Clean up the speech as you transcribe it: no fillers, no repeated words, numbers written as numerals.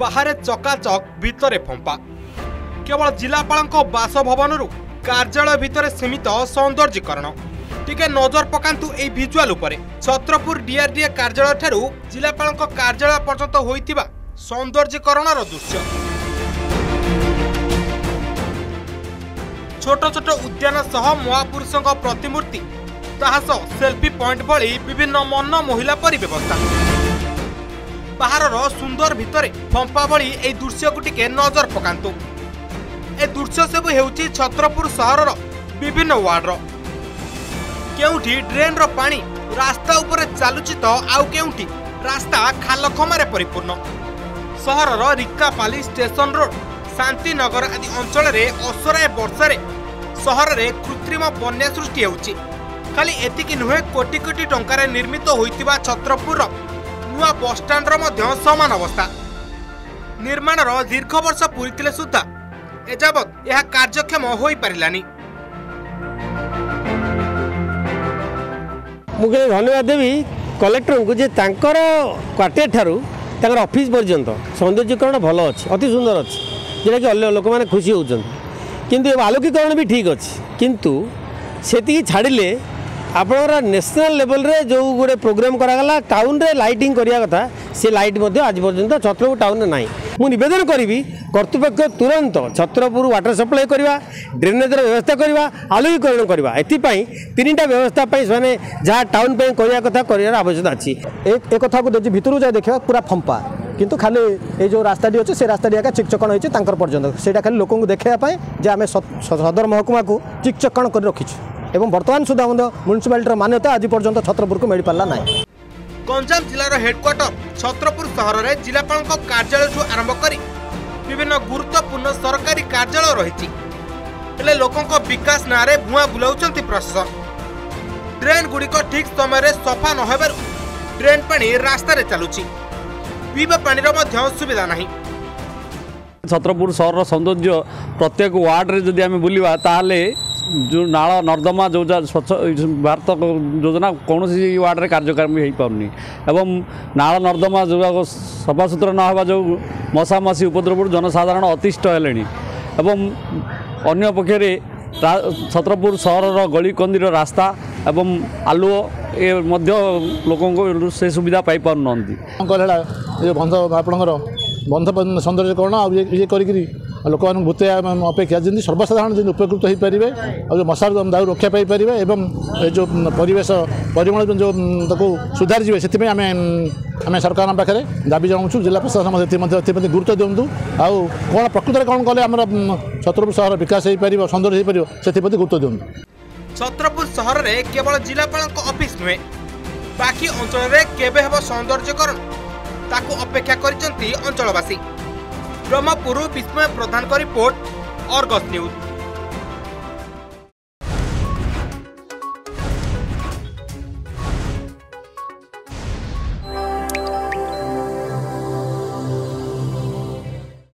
बाहर चकाचक भितरे फंपा केवल जिलापाल बासभवन कार्यालय भितर सीमित सौंदर्यीकरण टिके नजर पकांतु ए भिजुआल उपरे छत्रपुर डीआरडीए कार्यालय ठारू जिलापाल कार्यालय पर्यंत होइतिबा सौंदर्यीकरणर दृश्य छोट छोट उद्यान सह महापुरुषों प्रतिमूर्ति ताहास सेल्फी पॉइंट भली विभिन्न मन मोहिला परि व्यवस्था बाहर सुंदर भितर फंपा भली ए दृश्य को टिके नजर पकांतु ए दृश्य सब हेउची छत्रपुर सहर विभिन्न वार्ड केउठी ड्रेन रो पानी रास्ता ऊपर चालुची तो आउ केउठी रास्ता खाल खमारे परिपूर्ण सहर रिक्कापाली स्टेशन रोड शांतिनगर आदि अंचल रे असराय वर्षारे सहर रे कृत्रिम बन्या सृष्टि हेउची खाली एतिकी नुहे कोटी कोटी टंकार निर्मित होइतिबा छत्रपुर नुआ बस स्टैंड रो समान अवस्था निर्माण दीर्घ वर्ष पूरी सुधा एजावत यह कार्यक्षम हो पारानी मुझे धन्यवाद देवी कलेक्टर को जे तांकर क्वार्टर ठारू तांकर ऑफिस पर्यंत सौंदर्यीकरण भल अच्छे अति सुंदर अच्छे जोटा कि अन्य लोक मैंने खुशी होती किंतु आलोकीकरण भी ठीक अच्छे किंतु से छाड़िले आपणर नेशनल लेवल रे जो गोटे प्रोग्राम करागला टाउन रे लाइटिंग करिया कथा से लाइट आज पर्यंत छत्रपुर टाउन में नाई मु निवेदन करी कर्तृपक्ष तुरंत छत्रपुर वाटर सप्लाई करवा ड्रेनेज व्यवस्था करवा आलोकीकरण करवा एपाई तीन टा व्यवस्था से जहाँ टाउन पे करने कथा कर आवश्यकता अच्छी एक कथा को भितर जाए देखा पूरा फंपा किंतु खाली ये जो रास्ताटी अच्छे से रास्ताटी एका चिकचकण होती पर्यंत से खाली लोक देखापी जे आम सदर महकुमा को चिकचकण कर रखीचु एवं वर्तमान सुधा म्युनिसिपालिटी मान्यता आज पर्यंत छत्रपुर को मिल पारा ना। गंजाम जिलार हेडक्वार्टर छत्रपुर सहर में जिलापाल कार्यालय आरंभ कर विभिन्न गुरुत्वपूर्ण सरकारी कार्यालय रही लोकों विकास ना भुआ बुलाऊं प्रशासन ड्रेन गुड़िक ठीक समय सफा न ड्रेन पानी रास्तार चलुची पीवा पानी सुविधा नहीं। छत्रपुर सहर सौंदर्य प्रत्येक वार्ड रे जदि आम बुलवा ताले जो नाल नर्दमा जो स्वच्छ भारत योजना कौन सी वार्ड रे कार्यक्रम हो पारनी एवं नाल नर्दमा जो सफा सुतरा ना जो मशा मशी उपद्रव जनसाधारण अतिष्ठ हेले एवं अन्य पक्षे छत्रपुर सहर गली कंदीर रास्ता एवं आलुओ ए लोक से सुविधा पाई पार आपणकर बंध सौंदर्यकरण ये लोक मैंने भूत अपेक्षा जमी सर्वसाधारण जमी उपकृत हो पारे और मशार दाऊ रक्षा पाई एवं जो परिवेश परिमल जो सुधारी जाए से आम सरकार पाखे दाबी जनाऊँ जिला प्रशासन गुरुत्व दिंतु आउ कौन प्रकृत कौन कले आम छत्रपुर सहर विकास हो पार सौंदर्य हो पार से गुरुत्व दिंतु। छत्रपुर सहर में केवल जिलापाल ऑफिस नुहे बाकी अंचल में केबे हेब सौंदर्यकरण ताकू अपेक्षा करिसेंती अंचलवासी। ब्रह्मपुर विस्मय प्रधान का रिपोर्ट अर्गस न्यूज।